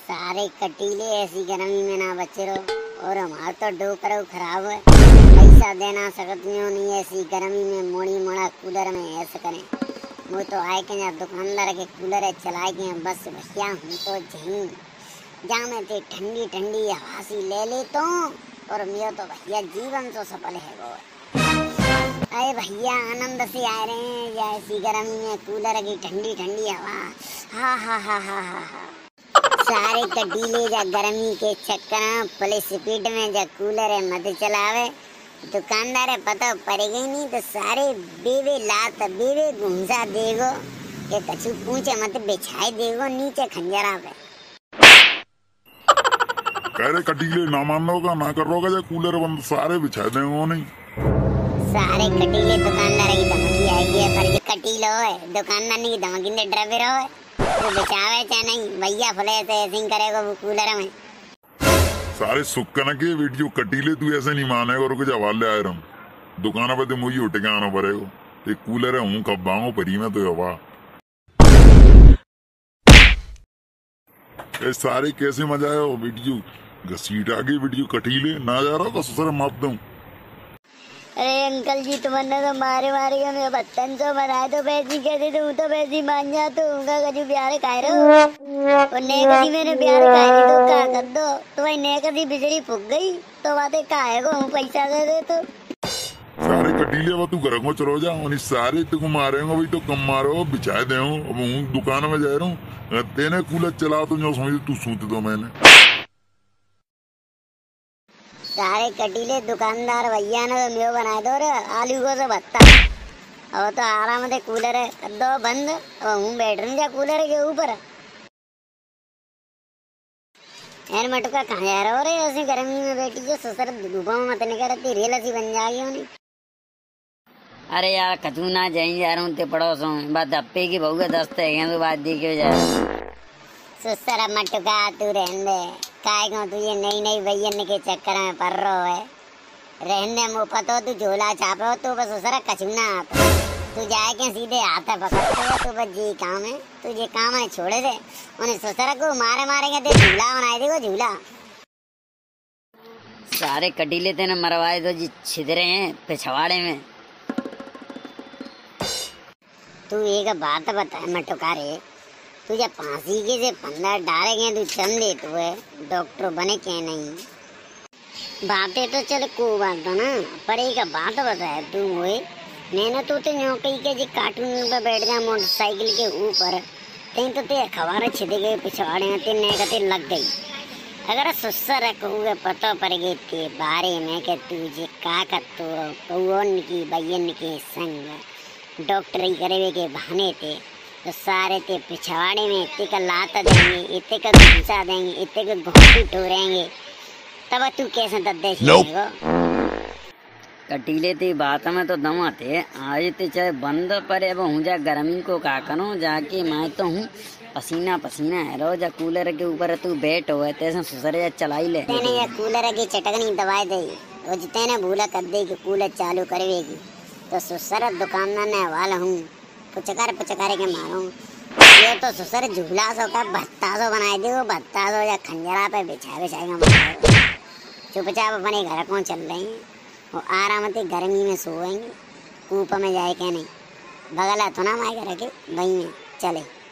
सारे कटीले ऐसी गर्मी में ना बचे रहो और हमारा तो डोकरो खराब है। पैसा देना सकत नहीं ऐसी गर्मी में मोड़ी मोड़ा कूलर में ऐसे करें। वो तो आए के यहाँ दुकानदार के कूलर चलाए के बस भैया हूँ तो झी जहाँ में ते ठंडी ठंडी हवा सी ले ले तो और मेरा तो भैया जीवन तो सफल है वो। अरे भैया आनंद से आ रहे हैं या ऐसी गर्मी में कूलर की ठंडी ठंडी हवा। हा हा हा हा हा हा। सारे कटीले जा गर्मी के चक्कर फुल स्पीड में जा कूलर मत चलावे। दुकानदार है पता पड़ेगा नहीं तो सारे बेवे लात बेवे घूमसा देगो के कछु पूछे मत बिछाई देगो नीचे खंजरा पे। कह रहे कटीले ना मान लोगा ना कर रोगा जा कूलर बंद सारे बिछा देंगे नहीं। सारे कटीले दुकानदार की धमकी आएगी है पर ये कटीलो है दुकानदार की धमकी ने डरे रहो तो बिछावे चाहे नहीं भैया फले से ऐसे करेगा वो कूलर में। सारे सुक्कन के वीडियो कटीले तू ऐसे नहीं मानेगा रुक जा वाले आए रहा दुकान पे तो मुझे उठ के आना पड़ेगा। एक कूलर है हूँ कब बांगो परी में तो हवा ये सारे कैसे मजा आया वीडियो घसीट आगे वीडियो कटीले ना जा रहा तो ससुर माप दूं। अरे अंकल जी तुमने तो मारे मारे हमें बत्तन तो बनाए तो पैसे कहते तो तो पैसे मान जा तो उनका कजू प्यारे खाए रहो और नेकसी मैंने प्यारे खाए तो का कर दो तो भाई नेकसी बिजली फूक गई तो बातें काहे को हम पैसा दे दे तो सारे कटीले वो तू घर को चलो जा उन्हें सारे तुम मारेंगे भाई तो कम मारो बिछाए दे अब हूँ दुकान में जा रहा हूँ तेने कूलर चला तो जो समझ तू सूत दो मैंने। सारे कटीले दुकानदार भैया ने तो मेरे बनाए दो रे आलू को तो भत्ता और तो आराम से कूलर है कर दो बंद और हूँ बैठ रही जा कूलर के ऊपर। यार मटका कहाँ जा रहा हो रे ऐसी गर्मी में बैठी जो ससुर धूपा में मत निकलती रेल ऐसी बन जाएगी उन्हें। अरे यार कचू ना जाएंगे जा रहा हूँ ते पड़ोसों में बात अप्पे की बहू का दस्त है तो बात दी क्यों जा ससुर मटका तू रहने दे काय को तुझे नई नई भैयन के चक्कर में पड़ रहा है रहने मुँह पतो तू झोला छापो तू बस ससुर कचू ना आता तू जाए के सीधे आता पकड़ते हो तू बस जी काम है तुझे काम है छोड़े दे उन्हें ससुर को मारे मारेंगे ते झूला बनाए देखो झूला। सारे कटीले तेने मरवाए तो जी छिदरे हैं पिछवाड़े में। तू एक बात बता मटका रे तुझे फांसी के से पंद्रह डालेंगे तू चंदे तो है डॉक्टर बने के नहीं बातें तो चल को बात ना पर एक बात बताया तू हुए मैंने तो नौकरी के जी कार्टून पे बैठ जा मोटरसाइकिल के ऊपर कहीं तो ते खबर छिद गए पिछवाड़े में तेने कते लग गई अगर ससुर कहूँगे पता पड़ गई ते बारे में के तुझे का करतो कौन की बयन के संग डॉक्टरी करे के बहाने थे तो सारे ते पिछवाड़े में इतने का लाता देंगे इतने का घुसा देंगे इतने का घोंटी टोरेंगे तब तू कैसे दद्दे छेड़ेगा। कटीले ते बात में तो दम आते आज ते चाहे बंद पर अब हूँ जा गर्मी को का करो जाके मैं तो हूँ पसीना पसीना है रो जा कूलर के ऊपर तू बैठ हो तैसे ससुर जा चलाई ले तेने ये कूलर की चटकनी दवाई दे और जितने भूला कर दे कि कूलर चालू करवेगी तो ससुर दुकानदार ने वाला हूँ पुचकार के मारूं ये तो ससुर झूला सो का भत्ता सो बनाए दे वो भत्ता सो या खंजरा पे बिछाएगा चुपचाप अपने घर को चल रहे हैं वो आराम से गर्मी में सोएंगे कूप में जाए क्या नहीं बगल है तो ना माए घर के वहीं में चले।